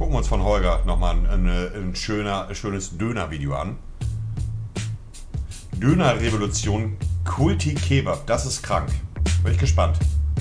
gucken uns von Holger nochmal ein schönes Döner-Video an. Döner-Revolution Kulti Kebab, das ist krank. Bin ich gespannt.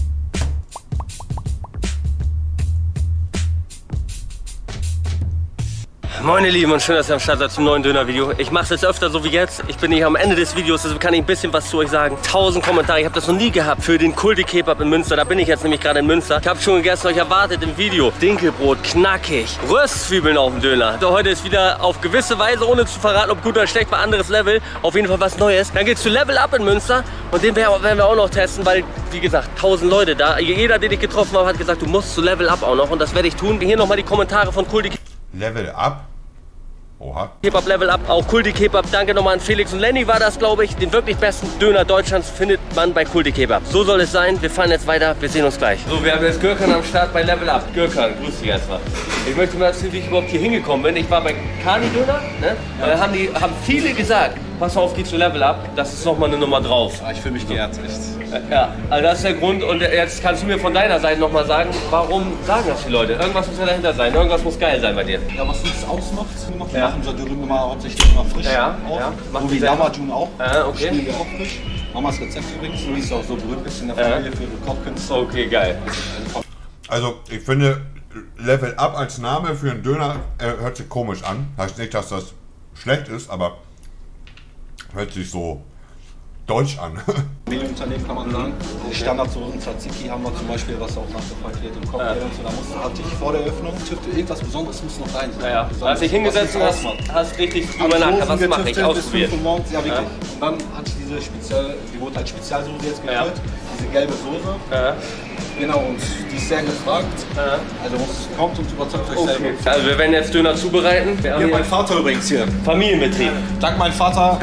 Moin ihr Lieben und schön, dass ihr am Start seid zum neuen Döner-Video. Ich mache es jetzt öfter so wie jetzt. Ich bin hier am Ende des Videos, deshalb kann ich ein bisschen was zu euch sagen. 1000 Kommentare, ich habe das noch nie gehabt für den Kulti Kebab in Münster. Da bin ich jetzt nämlich gerade in Münster. Ich habe schon gegessen, euch erwartet im Video. Dinkelbrot, knackig, Röstzwiebeln auf dem Döner. Also heute ist wieder auf gewisse Weise, ohne zu verraten, ob gut oder schlecht, bei anderes Level. Auf jeden Fall was Neues. Dann geht's zu Level Up in Münster und den werden wir auch noch testen, weil, wie gesagt, 1000 Leute da. Jeder, den ich getroffen habe, hat gesagt, du musst zu Level Up auch noch und das werde ich tun. Hier nochmal die Kommentare von Kulti Level Up? Oha. Kebab Level Up, auch Kulti Kebab. Danke nochmal an Felix und Lenny war das, glaube ich. Den wirklich besten Döner Deutschlands findet man bei Kulti Kebab. So soll es sein. Wir fahren jetzt weiter. Wir sehen uns gleich. So, wir haben jetzt Gürkan am Start bei Level Up. Gürkan, grüß dich erstmal. Ich möchte mal erzählen, wie ich überhaupt hier hingekommen bin. Ich war bei Kani Döner, ne? Da haben viele gesagt, pass auf, geh zu Level Up. Das ist nochmal eine Nummer drauf. Ja, ich fühle mich geehrt, echt. Ja, also das ist der Grund. Und jetzt kannst du mir von deiner Seite nochmal sagen, warum sagen das die Leute? Irgendwas muss ja dahinter sein. Irgendwas muss geil sein bei dir. Ja, was uns ausmacht, wir machen unser Dürüm immer hauptsächlich immer frisch. Ja, auch. ja. So wie Lamajun auch. Okay. Spielen wir auch frisch. Mamas Rezept übrigens. Du bist auch so berühmt bist in der Familie für ihre Kochkünste. Okay, geil. Also, ich finde, Level Up als Name für einen Döner hört sich komisch an. Heißt nicht, dass das schlecht ist, aber hört sich so deutsch an. Familienunternehmen kann man sagen. Die Standardsoßen Tzatziki haben wir zum Beispiel, was auch nachgefragt wird im Cocktail und so. Da hatte ich vor der Öffnung, irgendwas Besonderes muss noch rein sein. Ja, hast dich hingesetzt und hast richtig drüber nachgedacht, was mache ich, ausprobiert. Ja, wirklich. Und dann hatte ich diese die wurde als Spezialsoße jetzt gekürt, diese gelbe Soße. Ja. Genau, und die ist sehr gefragt. Ja. Also kommt und überzeugt euch selber. Also wir werden jetzt Döner zubereiten. Hier mein Vater übrigens hier. Familienbetrieb. Dank mein Vater.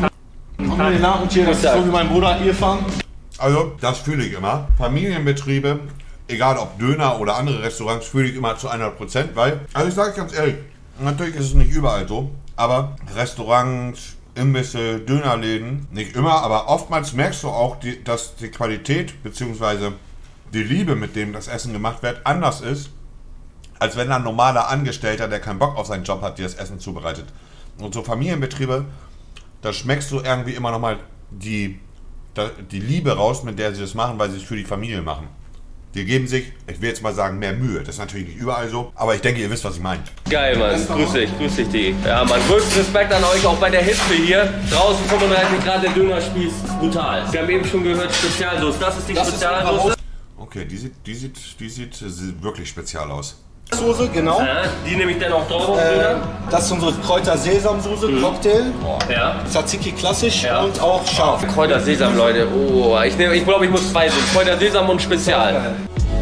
Und hier, das ist so wie mein Bruder Irfan. Also, das fühle ich immer. Familienbetriebe, egal ob Döner oder andere Restaurants, fühle ich immer zu 100%, weil, also ich sage ganz ehrlich, natürlich ist es nicht überall so, aber Restaurants, Imbisse, Dönerläden, nicht immer, aber oftmals merkst du auch, dass die Qualität bzw. die Liebe, mit dem das Essen gemacht wird, anders ist, als wenn ein normaler Angestellter, der keinen Bock auf seinen Job hat, dir das Essen zubereitet. Und so Familienbetriebe, da schmeckst du irgendwie immer nochmal die Liebe raus, mit der sie das machen, weil sie es für die Familie machen. Die geben sich, ich will jetzt mal sagen, mehr Mühe. Das ist natürlich nicht überall so, aber ich denke, ihr wisst, was ich meine. Geil, Mann. Grüß dich, Digi. Ja, Mann. Größten Respekt an euch, auch bei der Hitze hier. Draußen 35 Grad, der Dönerspieß, brutal. Wir haben eben schon gehört, Spezialsoße. Das ist die Spezialsoße. Okay, die sieht wirklich spezial aus. Soße, genau. Die nehme ich dann auch drauf auf Döner. Das ist unsere Kräuter-Sesam-Soße, Cocktail. Ja. Tzatziki klassisch und auch scharf. Kräuter-Sesam, Leute. Oh, ich glaube, ich muss zwei sehen. Kräuter-Sesam und Spezial.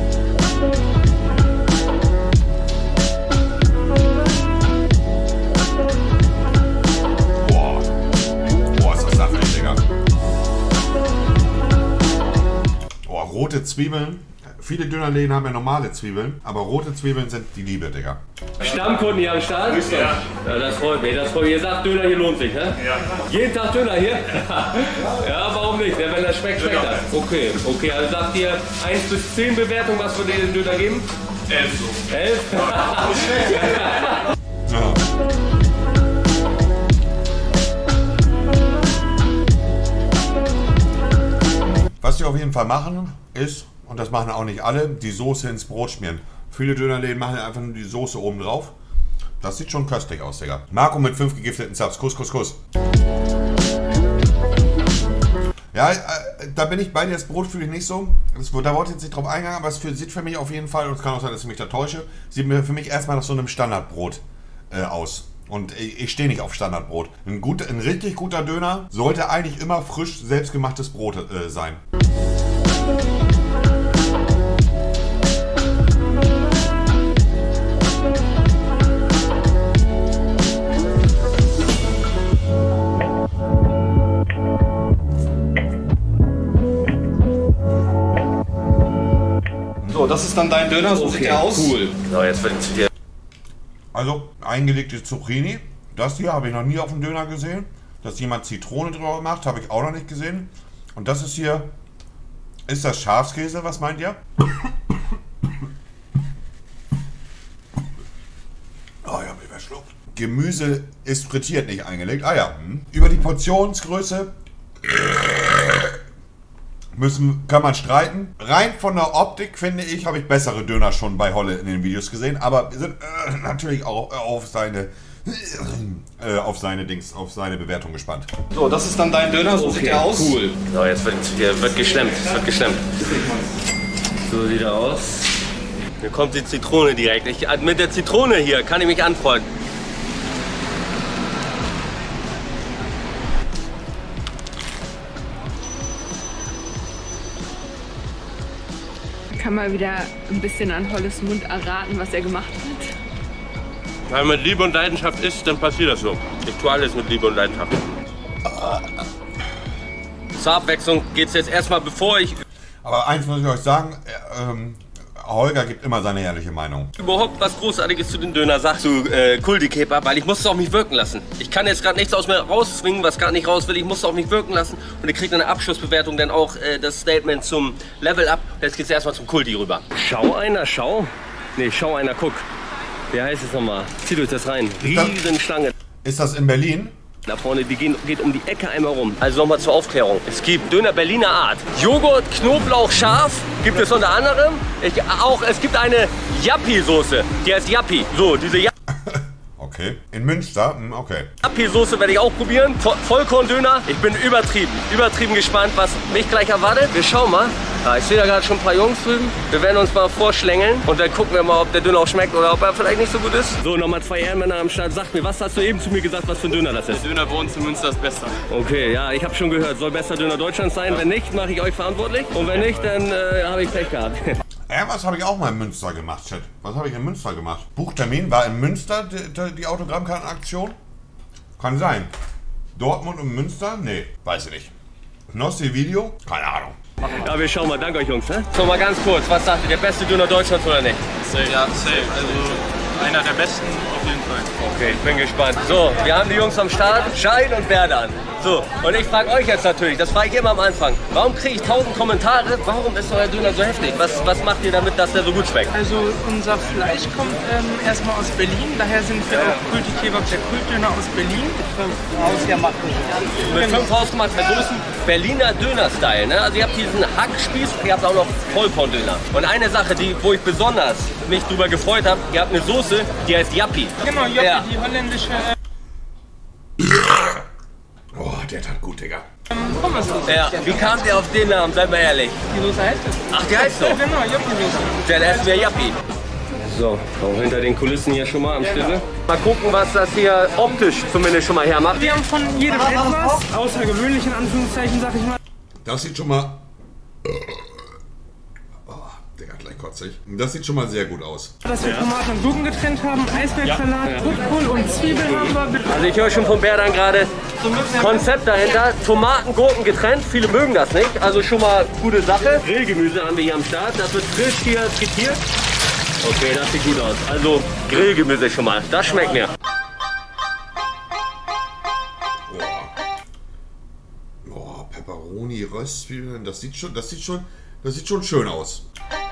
Boah, ist das saftig, Digga. Boah, rote Zwiebeln. Viele Dönerläden haben ja normale Zwiebeln, aber rote Zwiebeln sind die Liebe, Digga. Stammkunden hier am Start? Ja, das freut mich. Ihr sagt, Döner hier lohnt sich, ne? Ja. Jeden Tag Döner hier? Ja, warum nicht? Wenn das schmeckt, schmeckt das. Okay, also sagt ihr 1 bis 10 Bewertung, was wir den Döner geben? 11 so. 11? Ja. Was wir auf jeden Fall machen, ist, und das machen auch nicht alle, die Soße ins Brot schmieren. Viele Dönerläden machen einfach nur die Soße oben drauf. Das sieht schon köstlich aus, Digga. Marco mit 5 gegifteten Subs. Kuss, Kuss, Kuss. Ja, da bin ich bei dir. Das Brot fühle ich nicht so. Da wollte ich jetzt nicht drauf eingehen, aber es sieht für mich auf jeden Fall, und es kann auch sein, dass ich mich da täusche, sieht mir für mich erstmal nach so einem Standardbrot aus. Und ich stehe nicht auf Standardbrot. Ein richtig guter Döner sollte eigentlich immer frisch selbstgemachtes Brot sein. So, das ist dann dein Döner, so sieht der aus. Cool. So, jetzt wird es hier. Also eingelegte Zucchini. Das hier habe ich noch nie auf dem Döner gesehen. Dass jemand Zitrone drüber macht, habe ich auch noch nicht gesehen. Und das ist hier, ist das Schafskäse, was meint ihr? verschluckt. Gemüse ist frittiert, nicht eingelegt. Ah ja. Über die Portionsgröße kann man streiten. Rein von der Optik, finde ich, habe ich bessere Döner schon bei Holle in den Videos gesehen. Aber wir sind natürlich auch auf seine Bewertung gespannt. So, das ist dann dein Döner, so sieht der aus. Cool. So, jetzt wird geschlemmt. So sieht er aus. Hier kommt die Zitrone direkt. Mit der Zitrone hier kann ich mich anfreunden. Kann man wieder ein bisschen an Holles Mund erraten, was er gemacht hat. Wenn man mit Liebe und Leidenschaft isst, dann passiert das so. Ich tue alles mit Liebe und Leidenschaft. Zur Abwechslung geht es jetzt erstmal, bevor ich Aber eins muss ich euch sagen, Holger gibt immer seine ehrliche Meinung. überhaupt was Großartiges zu den Döner sag, zu Kuldi-Kebab, weil ich muss es auf mich wirken lassen. Ich kann jetzt gerade nichts aus mir rauszwingen, was gar nicht raus will. Ich muss es auf mich wirken lassen und ihr kriegt in der Abschlussbewertung dann auch das Statement zum Level Up. Jetzt geht es erstmal zum Kuldi rüber. Schau einer, schau. Nee, schau einer, guck. Wie heißt es nochmal? Zieht euch das rein. Riesenschlange. Ist das in Berlin? Da vorne, die geht um die Ecke einmal rum. Also nochmal zur Aufklärung. Es gibt Döner Berliner Art. Joghurt, Knoblauch, scharf. Gibt es unter anderem. Es gibt eine Yappi-Soße. Die heißt Yappi. So, diese Okay. In Münster? Okay. Yappi-Soße werde ich auch probieren. Vollkorn-Döner. Ich bin übertrieben gespannt, was mich gleich erwartet. Wir schauen mal. Ja, ich sehe da gerade schon ein paar Jungs drüben. Wir werden uns mal vorschlängeln und dann gucken wir mal, ob der Döner auch schmeckt oder ob er vielleicht nicht so gut ist. So, nochmal 2 Ehrenmänner am Start. Sag mir, was hast du eben zu mir gesagt, was für ein Döner das ist? Der Döner bei uns in Münster ist besser. Okay, ja, ich habe schon gehört, soll bester Döner Deutschlands sein. Wenn nicht, mache ich euch verantwortlich. Und wenn nicht, dann habe ich Pech gehabt. Ja, was habe ich auch mal in Münster gemacht, Chat? Was habe ich in Münster gemacht? Buchtermin war in Münster die Autogrammkartenaktion? Kann sein. Dortmund und Münster? Nee, weiß ich nicht. Knossi Video? Keine Ahnung. Ja, wir schauen mal. Danke euch, Jungs. Ne? So, mal ganz kurz. Was sagt ihr? Der beste Döner Deutschlands oder nicht? Ja, safe. Also einer der besten auf jeden Fall. Okay, ich bin gespannt. So, wir haben die Jungs am Start. Schein und Berdan. So, und ich frage euch jetzt natürlich, das frage ich immer am Anfang. Warum kriege ich 1000 Kommentare? Warum ist euer Döner so heftig? Was macht ihr damit, dass der so gut schmeckt? Also unser Fleisch kommt erstmal aus Berlin, daher sind wir auch Kulti-Kebab, der Kultdöner aus Berlin. Mit 5 hausgemachten Soßen, Berliner Döner-Style. Ne? Also ihr habt diesen Hackspieß, ihr habt auch noch Vollkorn-Döner. Und eine Sache, wo ich besonders mich drüber gefreut habe, ihr habt eine Soße, die heißt Yappi. Genau, Yappi, ja. Die holländische... Oh, der tat gut, Digga. Pommes-Soße. Ja, wie kam der auf den Namen? Seid mal ehrlich. Die Soße heißt das. Ach, die heißt so? Ja, genau, Yappi-Soße. Dann essen wir Yappi. So, auch hinter den Kulissen hier schon mal am Schlüssel. Mal gucken, was das hier optisch zumindest schon mal hermacht. Wir haben von jedem etwas, außergewöhnlich in Anführungszeichen, sag ich mal. Das sieht schon mal... Digga, gleich kotzig. Das sieht schon mal sehr gut aus. Dass wir Tomaten und Gurken getrennt haben, Eisbergsalat, Rotkohl und Zwiebeln haben wir. Also ich höre schon von Berdan gerade Konzept dahinter. Tomaten, Gurken getrennt. Viele mögen das nicht. Also schon mal gute Sache. Grillgemüse haben wir hier am Start. Das wird frisch hier frittiert. Okay, das sieht gut aus. Also Grillgemüse schon mal. Das schmeckt mir. Oh, Pepperoni, Röstzwiebeln. Das sieht schon schön aus.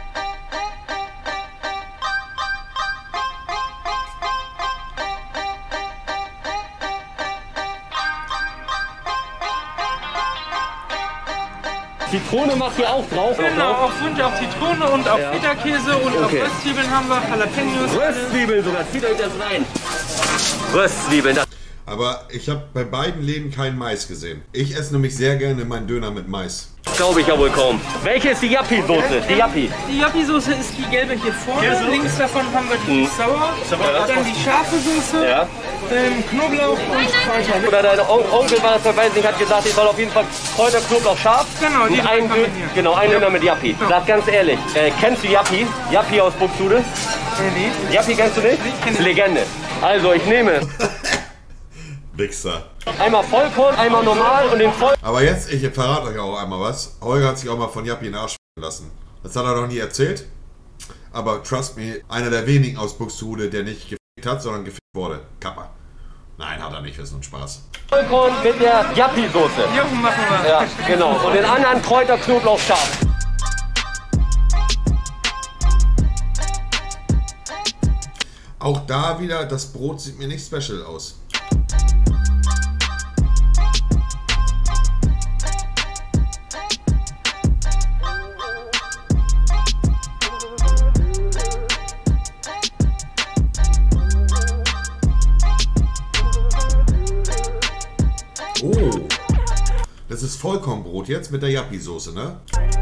Zitrone macht ihr auch drauf? Genau, auf Wunsch auf Zitrone und auf Feta-Käse und Okay. auf Röstzwiebeln haben wir Jalapenos. Röstzwiebeln sogar. Zieht euch das rein. Röstzwiebeln. Das Aber ich habe bei beiden Läden keinen Mais gesehen. Ich esse nämlich sehr gerne meinen Döner mit Mais. glaube ich ja wohl kaum. Welche ist die Yappi-Soße? Die Yappi. Die Yappi-Soße ist die gelbe hier vorne. Links davon haben wir die sauer. Dann die scharfe Soße. Ja. Knoblauch und Kräuter. Oder dein Onkel war das, weiß nicht, hat gesagt, ich soll auf jeden Fall Kräuter, Knoblauch, scharf. Genau, die und einen kombinieren. Genau, einen Döner mit Yappi. Sag ganz ehrlich, kennst du Yappi? Yappi aus Buxtehude? Nee. Yappi kennst du nicht? kenn ich. Legende. Also ich nehme Wichser. einmal Vollkorn, einmal normal und den Voll... Aber jetzt, ich verrate euch auch einmal was. Holger hat sich auch mal von Yappi in den Arsch lassen. Das hat er noch nie erzählt. Aber trust me, einer der wenigen aus Buxtehude, der nicht gefickt hat, sondern gefickt wurde. Kappa. Nein, hat er nicht, ist nur ein Spaß. Vollkorn mit der Yappi-Soße. Ja, machen wir. Ja, genau. Und den anderen Kräuter, Knoblauch, scharf. Auch da wieder, das Brot sieht mir nicht special aus. Oh, das ist Vollkornbrot jetzt mit der Yappi-Soße, ne?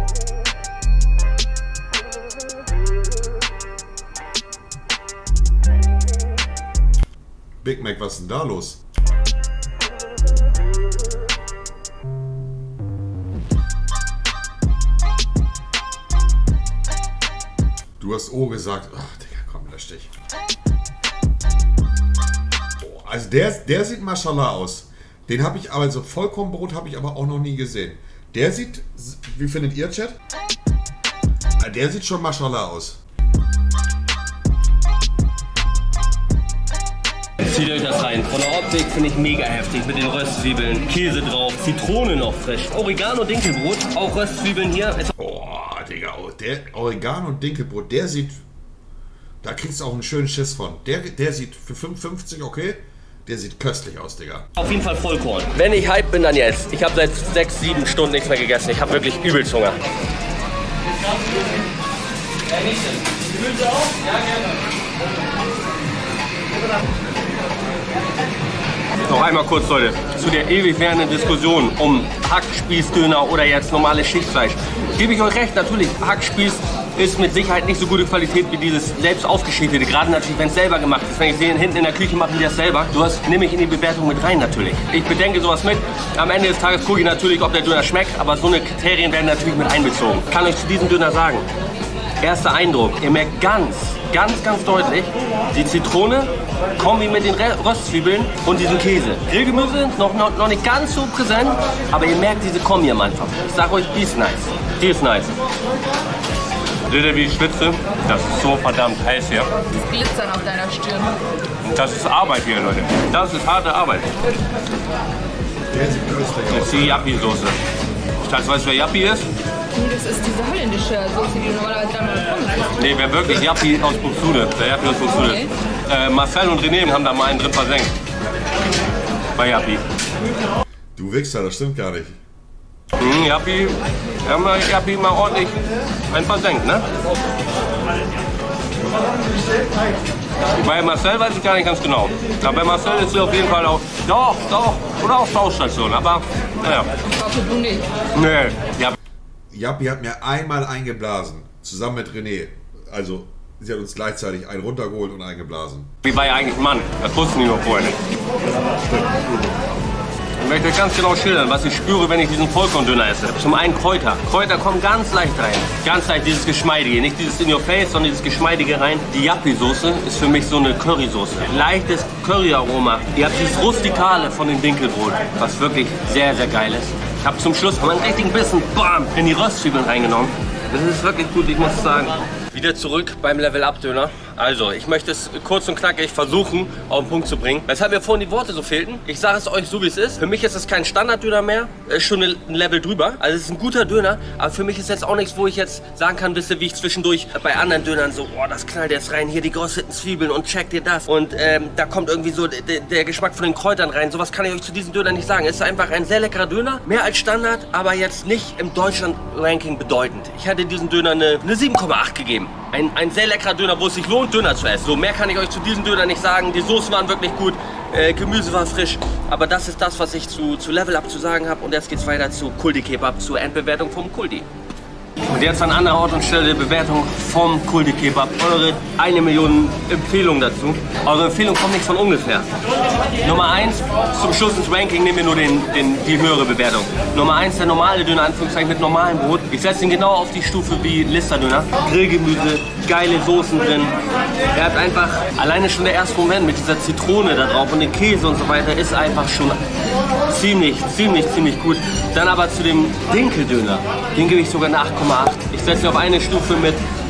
Big Mac, was ist denn da los? Du hast O gesagt. Ach, Digga, komm, der Stich. Oh, also der sieht Maschallah aus. Den habe ich, also Vollkornbrot habe ich aber auch noch nie gesehen. Der sieht, wie findet ihr, Chat? Der sieht schon Maschallah aus. Zieht euch das rein. Von der Optik finde ich mega heftig. Mit den Röstzwiebeln, Käse drauf, Zitrone noch frisch. Oregano, Dinkelbrot, auch Röstzwiebeln hier. Oh, Digga, der Oregano und Dinkelbrot, der sieht... Da kriegst du auch einen schönen Schiss von. Der sieht für 5,50 okay. Der sieht köstlich aus, Digga. Auf jeden Fall Vollkorn. Wenn ich hype bin, dann jetzt. Ich habe seit 6, 7 Stunden nichts mehr gegessen. Ich habe wirklich übelst Hunger. Gemüse auch? Ja, gerne. Noch einmal kurz, Leute, zu der ewig währenden Diskussion um Hackspießdöner oder jetzt normales Schichtfleisch. Gebe ich euch recht, natürlich, Hackspieß ist mit Sicherheit nicht so gute Qualität wie dieses selbst aufgeschältete, gerade natürlich, wenn es selber gemacht ist. Wenn ich sehe, hinten in der Küche machen die das selber. Du hast, nehme ich in die Bewertung mit rein natürlich. Ich bedenke sowas mit. Am Ende des Tages gucke ich natürlich, ob der Döner schmeckt, aber so eine Kriterien werden natürlich mit einbezogen. Ich kann euch zu diesem Döner sagen, erster Eindruck, ihr merkt ganz deutlich die Zitrone, Kombi mit den Röstzwiebeln und diesem Käse. Grillgemüse noch nicht ganz so präsent, aber ihr merkt diese Kombi am Anfang. Ich sag euch, die ist nice. Die ist nice. Seht ihr, wie ich schwitze? Das ist so verdammt heiß hier. Das Glitzern auf deiner Stirn. Und das ist Arbeit hier, Leute. Das ist harte Arbeit. Der sieht köstlich aus. Das ist die Yappi-Soße. Weißt du, wer Yappi ist? Nee, das ist diese holländische Soße, die du normalerweise dann mit Pommes isst. Nee, wer wirklich Yappi aus Buxtehude. Der Yappi aus Buxtehude. Okay. Marcel und René haben da mal einen drin versenkt. Bei Yappi. Du Wichser, das stimmt gar nicht. Yappi, haben wir Yappi mal ordentlich einen versenkt, ne? Bei Marcel weiß ich gar nicht ganz genau. Aber bei Marcel ist sie auf jeden Fall auch. Doch. Oder auf Baustation. Aber, naja. Ich hoffe, du nicht. Nee. Yappi hat mir einmal eingeblasen. Zusammen mit René. Also, sie hat uns gleichzeitig einen runtergeholt und eingeblasen. Wie war ja eigentlich ein Mann? Das wussten die noch vorher nicht. Ich möchte euch ganz genau schildern, was ich spüre, wenn ich diesen Vollkorndöner esse. Zum einen Kräuter. Kräuter kommen ganz leicht rein. Ganz leicht dieses Geschmeidige. Nicht dieses in your face, sondern dieses Geschmeidige rein. Die Yappi-Soße ist für mich so eine Currysoße. Leichtes Curryaroma. Ihr habt dieses Rustikale von dem Dinkelbrot, was wirklich sehr, sehr geil ist. Ich habe zum Schluss mal einen richtigen Bissen, bam, in die Röstzwiebeln reingenommen. Das ist wirklich gut, ich muss sagen. Wieder zurück beim Level-Up-Döner. Also, ich möchte es kurz und knackig versuchen, auf den Punkt zu bringen. Weshalb mir vorhin die Worte so fehlten. Ich sage es euch so, wie es ist. Für mich ist es kein Standard-Döner mehr. Ist schon ein Level drüber. Also, es ist ein guter Döner. Aber für mich ist jetzt auch nichts, wo ich jetzt sagen kann, wisst ihr, wie ich zwischendurch bei anderen Dönern so, oh, das knallt jetzt rein. Hier die gerösteten Zwiebeln und checkt ihr das. Und da kommt irgendwie so der Geschmack von den Kräutern rein. Sowas kann ich euch zu diesem Döner nicht sagen. Es ist einfach ein sehr leckerer Döner. Mehr als Standard, aber jetzt nicht im Deutschland-Ranking bedeutend. Ich hätte diesem Döner eine 7,8 gegeben. Ein sehr leckerer Döner, wo es sich lohnt, Döner zu essen. So, mehr kann ich euch zu diesem Döner nicht sagen. Die Soßen waren wirklich gut, Gemüse war frisch. Aber das ist das, was ich zu Level Up zu sagen habe. Und jetzt geht's weiter zu Kuldi Kebab, zur Endbewertung vom Kuldi. Und jetzt an anderer Ort und Stelle Bewertung vom Kuldi Kebab. Eure 1 Million Empfehlungen dazu. Eure Empfehlung kommt nicht von ungefähr. Nummer 1, zum Schluss ins Ranking nehmen wir nur die höhere Bewertung. Nummer 1, der normale Döner, Anführungszeichen mit normalem Brot. Ich setze ihn genau auf die Stufe wie Lister-Döner. Grillgemüse, geile Soßen drin. Er hat einfach, alleine schon der erste Moment mit dieser Zitrone da drauf und den Käse und so weiter, ist einfach schon ziemlich gut. Dann aber zu dem Dinkeldöner, den gebe ich sogar eine 8,8. Ich setze ihn auf eine Stufe mit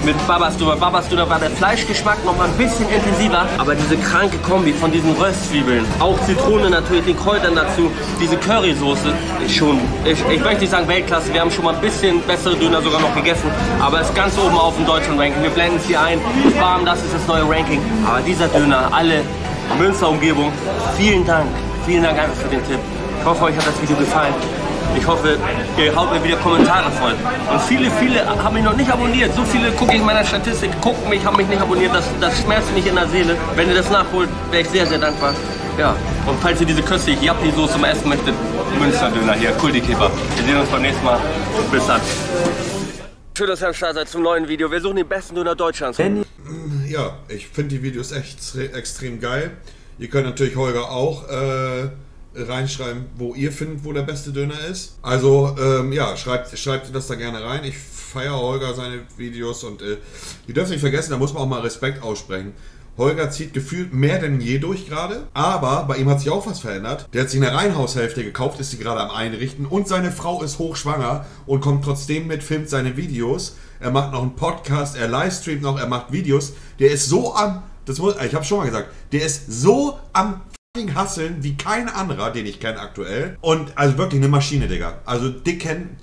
mit Babas Döner. Babas Döner war der Fleischgeschmack noch mal ein bisschen intensiver, aber diese kranke Kombi von diesen Röstzwiebeln, auch Zitrone natürlich, den Kräutern dazu, diese Currysoße, ist schon, ich möchte nicht sagen Weltklasse, wir haben schon mal ein bisschen bessere Döner sogar noch gegessen, aber ist ganz oben auf dem deutschen Ranking. Wir blenden es hier ein, warm, das ist das neue Ranking, aber dieser Döner, alle Münster-Umgebung, vielen Dank einfach für den Tipp. Ich hoffe, euch hat das Video gefallen. Ich hoffe, ihr haut mir wieder Kommentare voll. Und viele haben mich noch nicht abonniert. So viele gucke ich in meiner Statistik, gucken mich, haben mich nicht abonniert. Das schmerzt mich in der Seele. Wenn ihr das nachholt, wäre ich sehr, sehr dankbar. Ja, und falls ihr diese köstliche Yappi-Soße mal essen möchtet, Münster-Döner hier, Kulti-Kebab. Wir sehen uns beim nächsten Mal. Bis dann. Schön, dass ihr am Start seid zum neuen Video. Wir suchen den besten Döner Deutschlands. Ja, ich finde die Videos echt extrem geil. Ihr könnt natürlich Holger auch reinschreiben, wo ihr findet, wo der beste Döner ist. Also, ja, schreibt das da gerne rein. Ich feiere Holger seine Videos und ihr dürft nicht vergessen, da muss man auch mal Respekt aussprechen. Holger zieht gefühlt mehr denn je durch gerade, aber bei ihm hat sich auch was verändert. Der hat sich eine Reihenhaushälfte gekauft, ist sie gerade am Einrichten und seine Frau ist hochschwanger und kommt trotzdem mit, filmt seine Videos. Er macht noch einen Podcast, er livestreamt noch, er macht Videos. Der ist so am, ich habe schon mal gesagt, der ist so am Hasseln wie kein anderer, den ich kenne aktuell. Und also wirklich eine Maschine, Digga. Also dicken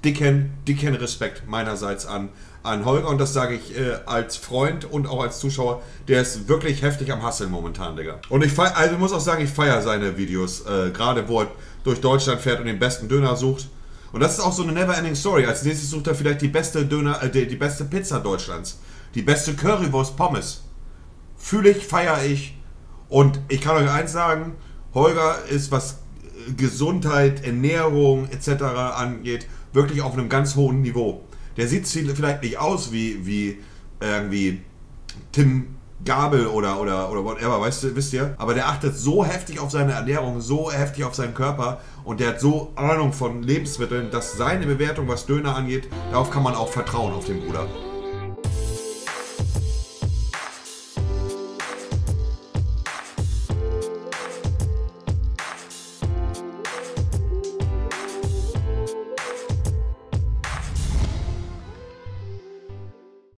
Respekt meinerseits an Holger. Und das sage ich als Freund und auch als Zuschauer. Der ist wirklich heftig am Hasseln momentan, Digga. Und ich muss auch sagen, ich feiere seine Videos. Gerade wo er durch Deutschland fährt und den besten Döner sucht. Und das ist auch so eine never-ending Story. Als nächstes sucht er vielleicht die beste die beste Pizza Deutschlands. Die beste Currywurst Pommes. Fühle ich, feiere ich. Und ich kann euch eins sagen, Holger ist, was Gesundheit, Ernährung etc. angeht, wirklich auf einem ganz hohen Niveau. Der sieht vielleicht nicht aus wie irgendwie Tim Gabel oder whatever, wisst ihr? Aber der achtet so heftig auf seine Ernährung, so heftig auf seinen Körper und der hat so Ahnung von Lebensmitteln, dass seine Bewertung, was Döner angeht, darauf kann man auch vertrauen, auf den Bruder.